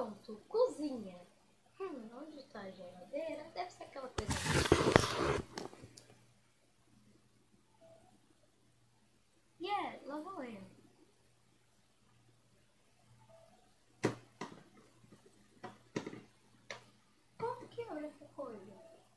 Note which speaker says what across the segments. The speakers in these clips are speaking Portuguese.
Speaker 1: Pronto, cozinha. Onde está a geladeira? Deve ser aquela coisa. Lá vou eu. Como que olha essa coisa?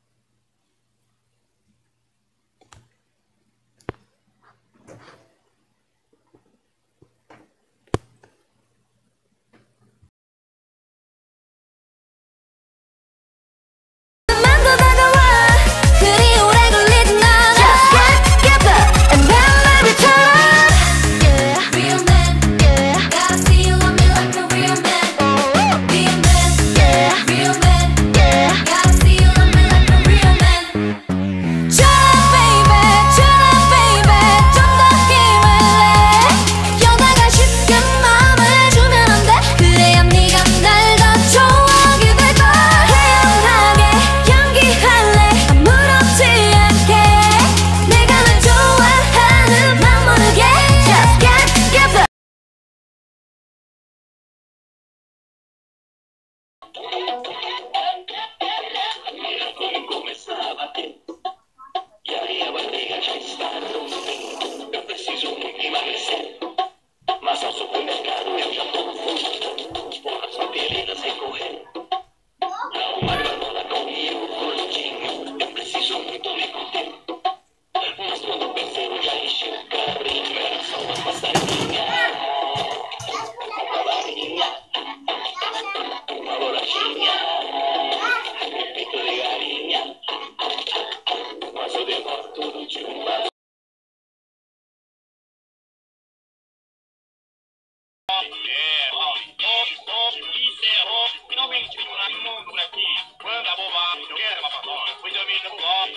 Speaker 2: Finalmente um mundo por aqui. Quando a boba, eu quero uma patroa. Pois eu me chamo Bob.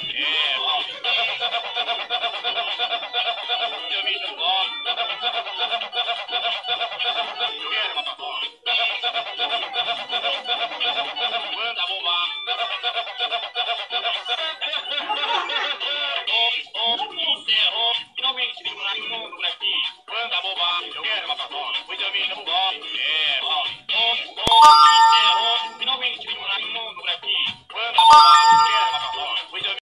Speaker 2: Eu me chamo Bob. Eu quero uma patroa. Quando a boba. Encerrou. Finalmente um mundo por aqui. Quando a boba, eu quero uma patroa. Pois eu me chamo Bob. Finalmente um mundo por aqui. Quando a boba, eu quero uma patroa. Pois eu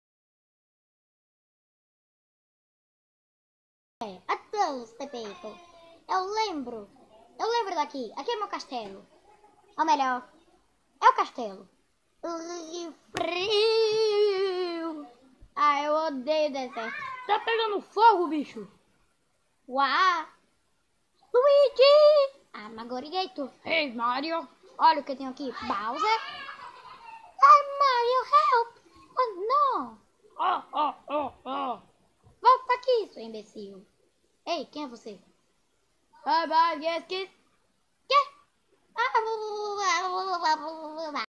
Speaker 3: Adeus, Pepeito. Eu lembro daqui. Aqui é meu castelo. Ou melhor, é o castelo. E frio. Ah, eu odeio deserto.
Speaker 4: Tá pegando fogo, bicho?
Speaker 3: Uau! Luigi! Ah, Magorigator.
Speaker 4: Ei, Mario.
Speaker 3: Olha o que eu tenho aqui. Bowser. Ai, Mario, help! Oh, não! Volta aqui, seu imbecil. Ei, quem é você?
Speaker 4: Bye, bye, yes, kiss.
Speaker 3: Quê?